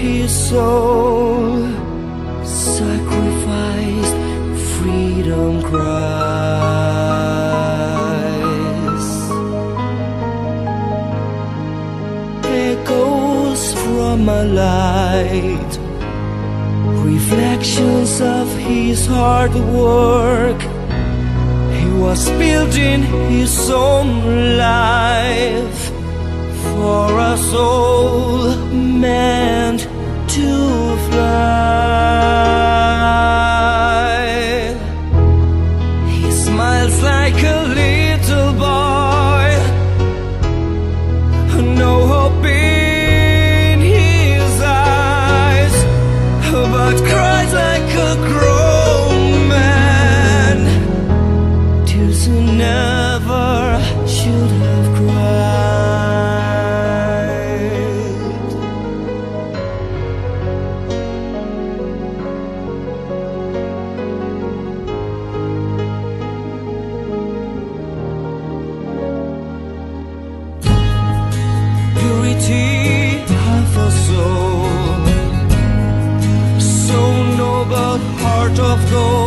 his soul, sacrificed freedom cries. Echoes from a light, reflections of his hard work. He was building his own life for a soul meant to fly. He smiles like a little boy, no hope in his eyes, but cries like a grown man. Tears he never should have cried. Purity of a soul, so noble, heart of gold.